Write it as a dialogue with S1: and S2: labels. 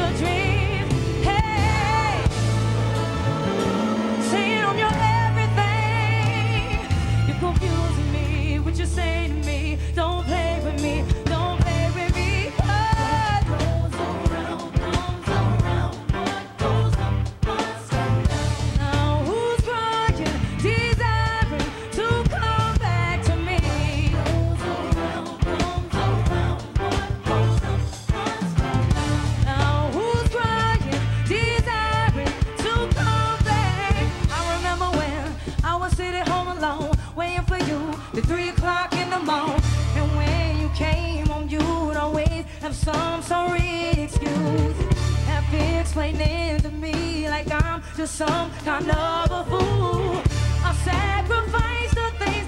S1: a dream. Hey, saying I'm your everything. You're confusing me, what you say to me. Don't play with me, don't play with me. What goes around comes around. What goes up must come down. Now who's crying, desiring to come back to me? What goes around comes around. What goes up must come down. Now who's crying, desiring to come back? I remember when I was sitting home alone, waiting for you at 3 o'clock in the morning. And when you came home, you would always have some sorry excuse. Have been explaining to me like I'm just some kind of a fool. I sacrificed the things